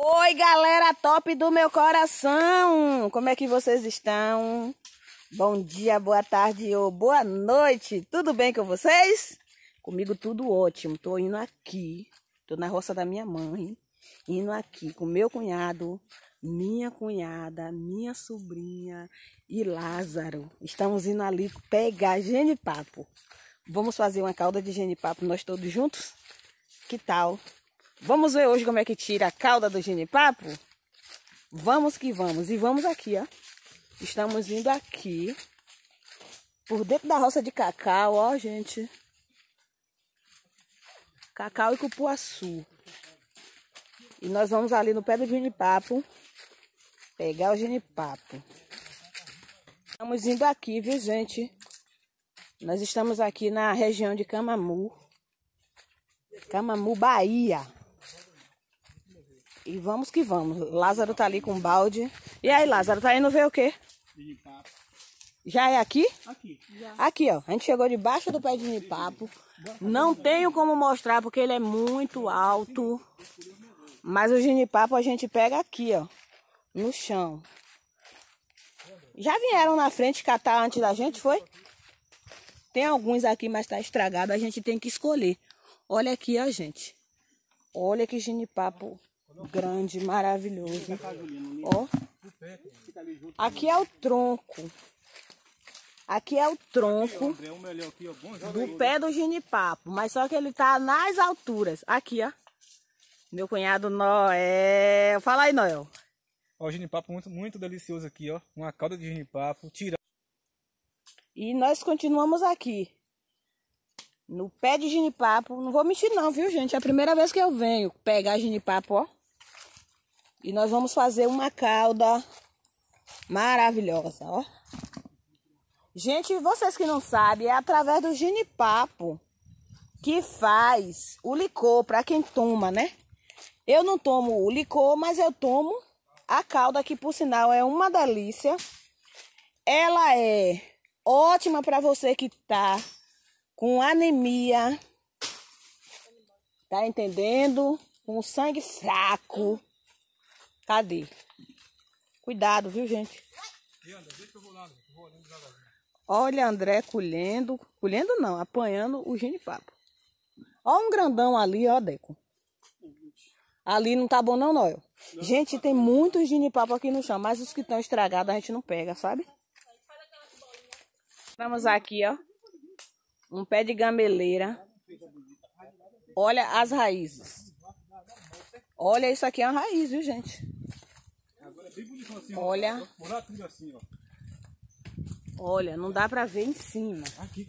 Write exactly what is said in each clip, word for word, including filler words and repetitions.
Oi, galera top do meu coração! Como é que vocês estão? Bom dia, boa tarde ou boa noite! Tudo bem com vocês? Comigo tudo ótimo. Tô indo aqui, tô na roça da minha mãe, indo aqui com meu cunhado, minha cunhada, minha sobrinha e Lázaro. Estamos indo ali pegar genipapo. Vamos fazer uma calda de genipapo nós todos juntos? Que tal? Vamos ver hoje como é que tira a calda do genipapo? Vamos que vamos. E vamos aqui, ó. Estamos indo aqui, por dentro da roça de cacau, ó, gente. Cacau e cupuaçu. E nós vamos ali no pé do genipapo, pegar o genipapo. Estamos indo aqui, viu, gente? Nós estamos aqui na região de Camamu. Camamu, Bahia. E vamos que vamos. Lázaro tá ali com um balde. E aí, Lázaro, tá indo ver o quê? Genipapo. Já é aqui? Aqui. Já. Aqui, ó. A gente chegou debaixo do pé de genipapo. Não tenho como mostrar porque ele é muito alto. Mas o genipapo a gente pega aqui, ó. No chão. Já vieram na frente catar antes da gente, foi? Tem alguns aqui, mas tá estragado. A gente tem que escolher. Olha aqui, ó, gente. Olha que genipapo grande, maravilhoso. Ó. Aqui é o tronco. Aqui é o tronco do pé do genipapo. Mas só que ele tá nas alturas. Aqui, ó. Meu cunhado Noel. Fala aí, Noel. Ó, o genipapo muito, muito delicioso aqui, ó. Uma calda de genipapo. Tira. E nós continuamos aqui. No pé de genipapo. Não vou mentir não, viu, gente? É a primeira vez que eu venho pegar genipapo, ó. E nós vamos fazer uma calda maravilhosa, ó. Gente, vocês que não sabem, é através do genipapo que faz o licor para quem toma, né? Eu não tomo o licor, mas eu tomo a calda, que por sinal é uma delícia. Ela é ótima para você que tá com anemia, tá entendendo? Com sangue fraco. Cadê? Cuidado, viu, gente? Olha, André colhendo. Colhendo não, apanhando o genipapo. Ó um grandão ali, ó, Deco. Ali não tá bom não, Noel. Gente, tem muitos genipapo aqui no chão, mas os que estão estragados a gente não pega, sabe? Estamos aqui, ó. Um pé de gameleira. Olha as raízes. Olha, isso aqui é uma raiz, viu, gente? Olha. Olha, não dá pra ver em cima.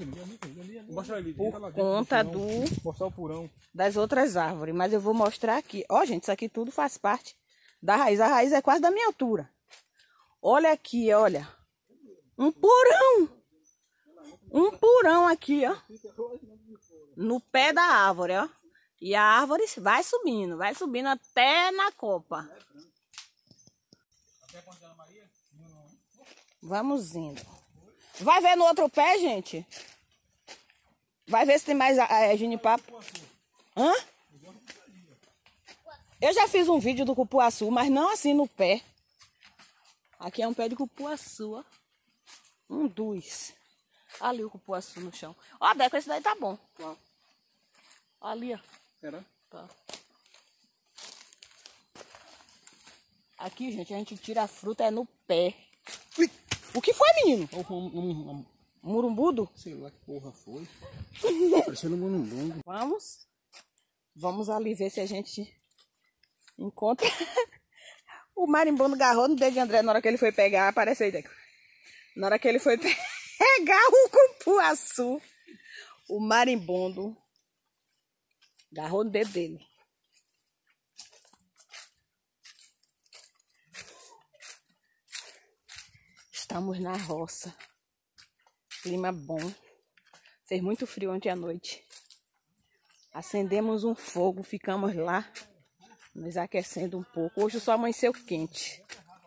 Por conta do das outras árvores. Mas eu vou mostrar aqui. Ó, gente, isso aqui tudo faz parte da raiz. A raiz é quase da minha altura. Olha aqui, olha. Um purão. Um purão aqui, ó. No pé da árvore, ó. E a árvore vai subindo, vai subindo até na copa. Vamos indo. Vai ver no outro pé, gente? Vai ver se tem mais é, genipapo. Hã? Eu já fiz um vídeo do cupuaçu, mas não assim no pé. Aqui é um pé de cupuaçu, ó. Um, dois. Ali o cupuaçu no chão. Ó, Deco, esse daí tá bom. Ali, ó. Será? Tá. Aqui, gente, a gente tira a fruta é no pé. Ui. O que foi, menino? Um, um, um, Murumbudo? sei lá que porra foi. Parecendo um murumbudo. Vamos. Vamos ali ver se a gente encontra. O marimbondo agarrou no dedo de André na hora que ele foi pegar. Aparece aí, Deco. Na hora que ele foi pegar o cupuaçu, o marimbondo agarrou no dedo dele. Estamos na roça. Clima bom. Fez muito frio ontem à noite. Acendemos um fogo, ficamos lá, nos aquecendo um pouco. Hoje o sol amanheceu quente.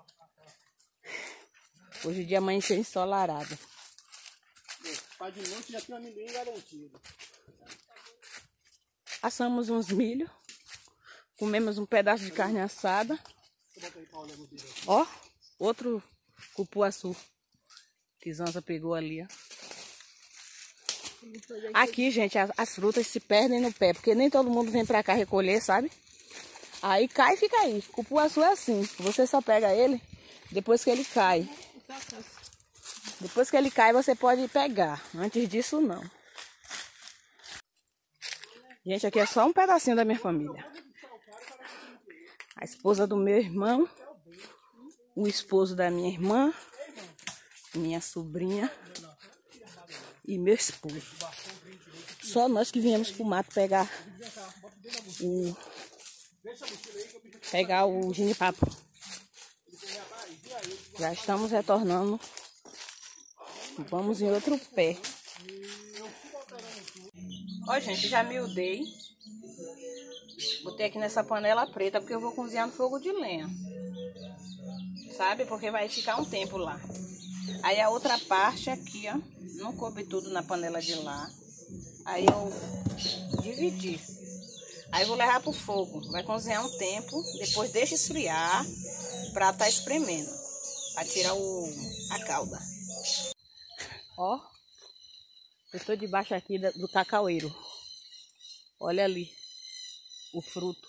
Hoje o dia amanheceu ensolarado. Para de noite já tem amendoim garantido. Assamos uns milho Comemos um pedaço de carne assada. Ó, outro cupuaçu que Zanza pegou ali, ó. Aqui, gente, as, as frutas se perdem no pé, porque nem todo mundo vem pra cá recolher, sabe? Aí cai e fica aí. Cupuaçu é assim, você só pega ele depois que ele cai. Depois que ele cai, você pode pegar. Antes disso, não. Gente, aqui é só um pedacinho da minha família. A esposa do meu irmão, o esposo da minha irmã, minha sobrinha e meu esposo. Só nós que viemos pro mato pegar o pegar o jenipapo. Já estamos retornando. Vamos em outro pé. Ó, gente, já miudei. Botei aqui nessa panela preta porque eu vou cozinhar no fogo de lenha. Sabe? Porque vai ficar um tempo lá. Aí a outra parte aqui, ó. Não coube tudo na panela de lá. Aí eu dividi. Aí vou levar pro fogo. Vai cozinhar um tempo. Depois deixa esfriar pra tá espremendo. Pra tirar o, a calda. Ó. Eu estou debaixo aqui do cacaueiro. Olha ali. O fruto.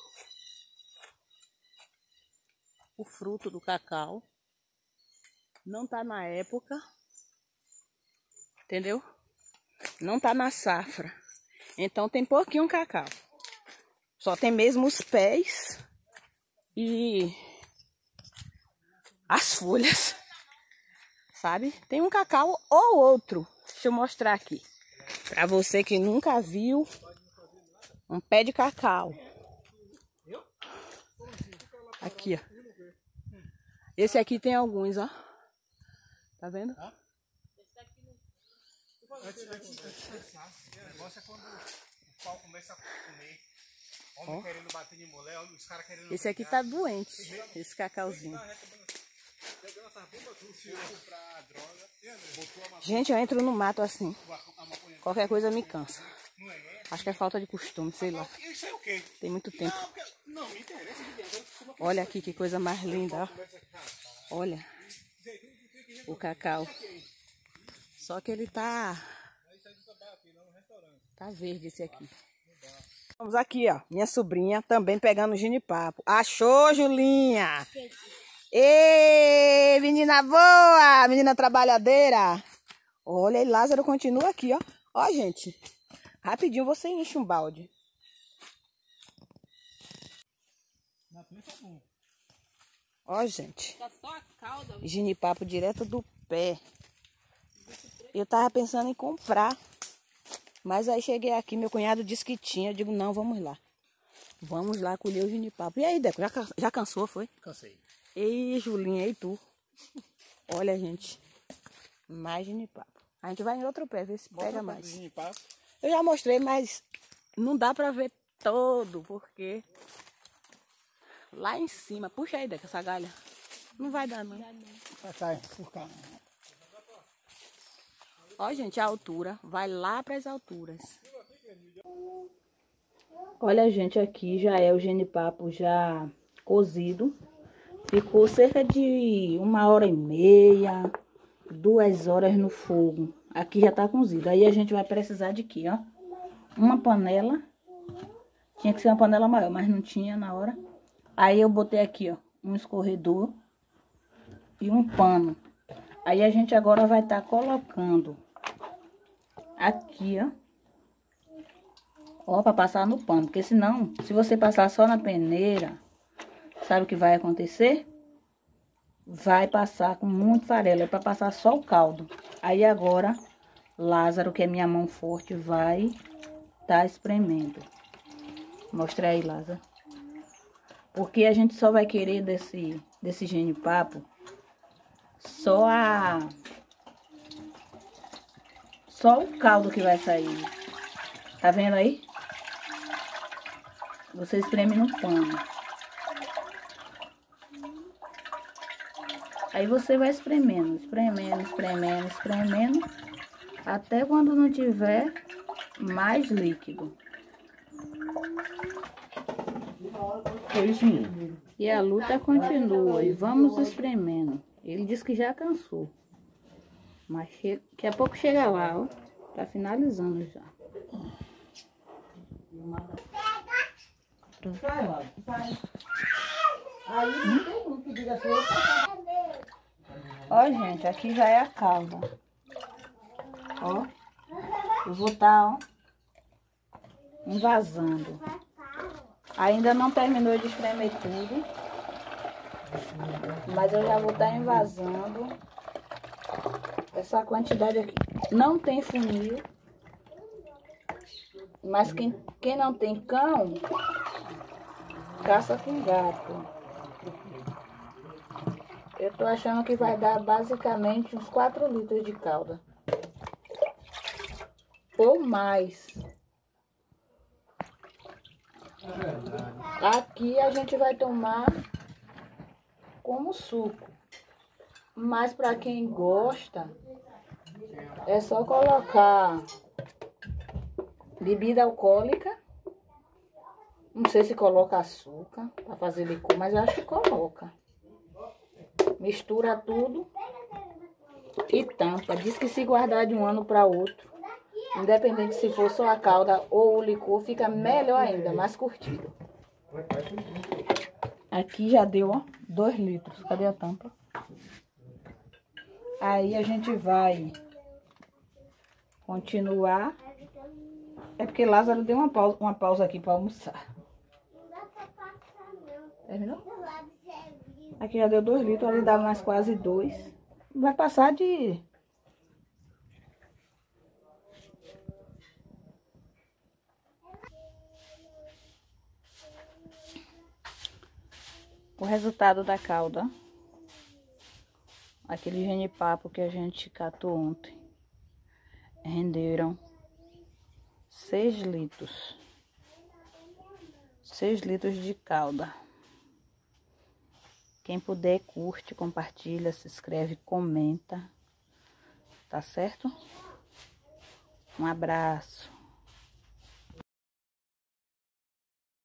O fruto do cacau. Não tá na época. Entendeu? Não tá na safra. Então tem pouquinho cacau. Só tem mesmo os pés e as folhas. Sabe? Tem um cacau ou outro. Deixa eu mostrar aqui. Pra você que nunca viu um pé de cacau. Aqui, ó. Esse aqui tem alguns, ó. Tá vendo? Antes, antes, antes cansasse. O negócio é quando o pau começa a comer. Homem oh. querendo bater de mulher, os caras querendo... Esse aqui tá doente, esse cacauzinho. Gente, eu entro no mato assim. Qualquer coisa me cansa. Acho que é falta de costume, sei lá. Tem muito tempo. Olha aqui que coisa mais linda, ó. Olha. O cacau. Só que ele tá... Tá verde esse aqui. Vamos aqui, ó. Minha sobrinha também pegando jenipapo. Achou, Julinha? Ê, menina boa! Menina trabalhadeira. Olha, e Lázaro continua aqui, ó. Ó, gente. Rapidinho você enche um balde. Ó, gente. Jenipapo direto do pé. Eu tava pensando em comprar. Mas aí cheguei aqui, meu cunhado disse que tinha. Eu digo, não, vamos lá. Vamos lá colher o jenipapo. E aí, Deco, já, já cansou, foi? Cansei. Ei, Julinha, e tu? Olha, gente. Mais jenipapo. A gente vai em outro pé, ver se Bota pega mais. Jenipapo. Eu já mostrei, mas não dá pra ver todo, porque... Lá em cima. Puxa aí, Deco, essa galha. Não vai dar, não. Vai sair, por cá. Ó, gente, a altura. Vai lá para as alturas. Olha, gente, aqui já é o jenipapo já cozido. Ficou cerca de uma hora e meia, duas horas no fogo. Aqui já tá cozido. Aí a gente vai precisar de quê, ó? Uma panela. Tinha que ser uma panela maior, mas não tinha na hora. Aí eu botei aqui, ó, um escorredor e um pano. Aí a gente agora vai estar tá colocando aqui, ó. Ó, pra passar no pano. Porque senão, se você passar só na peneira, sabe o que vai acontecer? Vai passar com muito farelo. É pra passar só o caldo. Aí agora, Lázaro, que é minha mão forte, vai tá espremendo. Mostra aí, Lázaro. Porque a gente só vai querer desse, desse jenipapo só a... Só o caldo que vai sair. Tá vendo aí? Você espreme no pano. Aí você vai espremendo, espremendo, espremendo, espremendo. Até quando não tiver mais líquido. Foi isso mesmo. E a luta continua e vamos espremendo. Ele disse que já cansou. Mas che... daqui a pouco chega lá, ó. Tá finalizando já. Vai, vai, vai. Aí não tem um que diga assim. Ó, gente, aqui já é a calda. Ó. Eu vou estar, ó, envasando. Ainda não terminou de espremer tudo. Mas eu já vou estar envasando. Essa quantidade aqui. Não tem funil. Mas quem, quem não tem cão, caça com gato. Eu tô achando que vai dar basicamente uns quatro litros de calda. Ou mais. Aqui a gente vai tomar como suco. Mas para quem gosta, é só colocar bebida alcoólica. Não sei se coloca açúcar para fazer licor, mas eu acho que coloca. Mistura tudo e tampa. Diz que se guardar de um ano para outro, independente se for só a calda ou o licor, fica melhor ainda, mais curtido. Aqui já deu, ó, dois litros. Cadê a tampa? Aí a gente vai continuar. É porque Lázaro deu uma pausa, uma pausa aqui para almoçar. Terminou? Aqui já deu dois litros, ali dá mais quase dois. Vai passar de... O resultado da calda. Aquele genipapo que a gente catou ontem. Renderam seis litros. seis litros de calda. Quem puder, curte, compartilha, se inscreve, comenta. Tá certo? Um abraço.